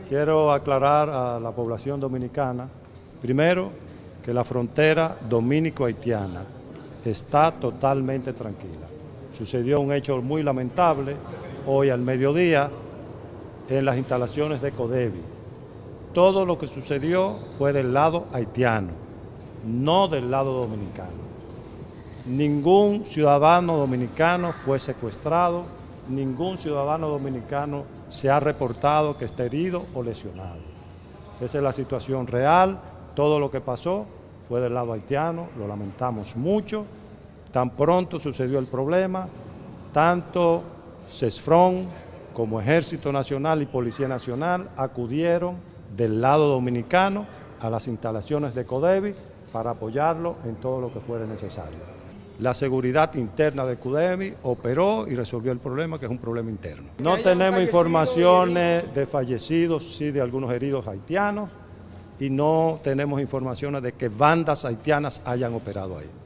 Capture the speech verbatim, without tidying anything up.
Quiero aclarar a la población dominicana, primero, que la frontera dominico-haitiana está totalmente tranquila. Sucedió un hecho muy lamentable hoy al mediodía en las instalaciones de Codevi. Todo lo que sucedió fue del lado haitiano, no del lado dominicano. Ningún ciudadano dominicano fue secuestrado, ningún ciudadano dominicano se ha reportado que esté herido o lesionado. Esa es la situación real. Todo lo que pasó fue del lado haitiano, lo lamentamos mucho. Tan pronto sucedió el problema, tanto CESFRON como Ejército Nacional y Policía Nacional acudieron del lado dominicano a las instalaciones de Codevi para apoyarlo en todo lo que fuera necesario. La seguridad interna de Codevi operó y resolvió el problema, que es un problema interno. No tenemos informaciones de fallecidos, sí de algunos heridos haitianos, y no tenemos informaciones de que bandas haitianas hayan operado ahí.